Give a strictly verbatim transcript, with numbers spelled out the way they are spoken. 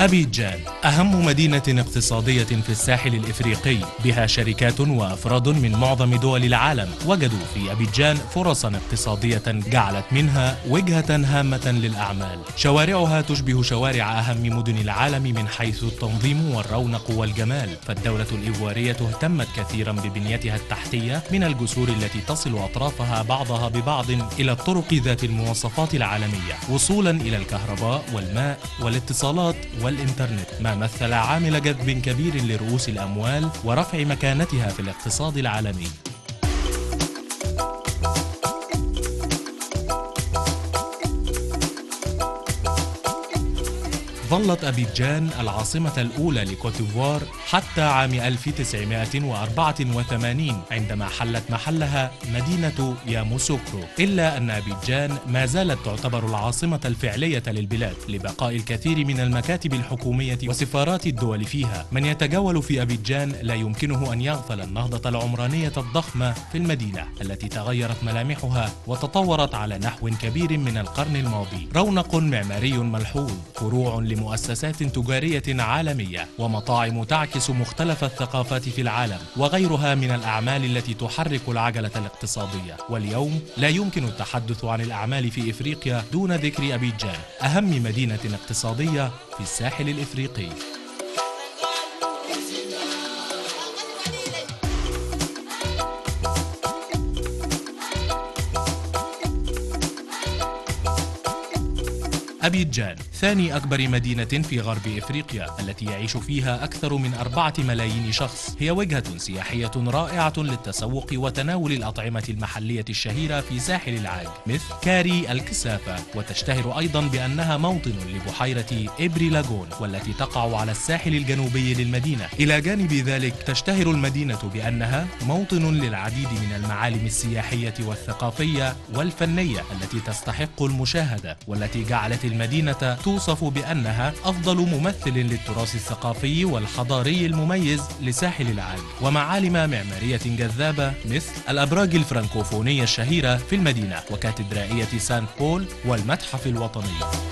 أبيجان أهم مدينة اقتصادية في الساحل الإفريقي، بها شركات وأفراد من معظم دول العالم وجدوا في أبيجان فرصا اقتصادية جعلت منها وجهة هامة للأعمال. شوارعها تشبه شوارع أهم مدن العالم من حيث التنظيم والرونق والجمال، فالدولة الإيفوارية اهتمت كثيرا ببنيتها التحتية، من الجسور التي تصل أطرافها بعضها ببعض إلى الطرق ذات المواصفات العالمية، وصولا إلى الكهرباء والماء والاتصالات والإنترنت، ما مثل عامل جذب كبير لرؤوس الأموال ورفع مكانتها في الاقتصاد العالمي. ظلت أبيجان العاصمة الأولى لكوتيفوار حتى عام ألف وتسعمائة وأربعة وثمانين عندما حلت محلها مدينة ياموسوكرو، إلا أن أبيجان ما زالت تعتبر العاصمة الفعلية للبلاد لبقاء الكثير من المكاتب الحكومية وسفارات الدول فيها. من يتجول في أبيجان لا يمكنه أن يغفل النهضة العمرانية الضخمة في المدينة التي تغيرت ملامحها وتطورت على نحو كبير من القرن الماضي. رونق معماري ملحوظ، فروع مؤسسات تجارية عالمية، ومطاعم تعكس مختلف الثقافات في العالم، وغيرها من الأعمال التي تحرك العجلة الاقتصادية. واليوم لا يمكن التحدث عن الأعمال في إفريقيا دون ذكر أبيجان، أهم مدينة اقتصادية في الساحل الإفريقي. أبيجان ثاني أكبر مدينة في غرب إفريقيا، التي يعيش فيها أكثر من أربعة ملايين شخص. هي وجهة سياحية رائعة للتسوق وتناول الأطعمة المحلية الشهيرة في ساحل العاج مثل كاري الكسافة، وتشتهر أيضا بأنها موطن لبحيرة إبري لاغون والتي تقع على الساحل الجنوبي للمدينة. إلى جانب ذلك تشتهر المدينة بأنها موطن للعديد من المعالم السياحية والثقافية والفنية التي تستحق المشاهدة، والتي جعلت المدينة توصف بأنها أفضل ممثل للتراث الثقافي والحضاري المميز لساحل العاج، ومعالم معمارية جذابة مثل الأبراج الفرنكوفونية الشهيرة في المدينة وكاتدرائية سانت بول والمتحف الوطني.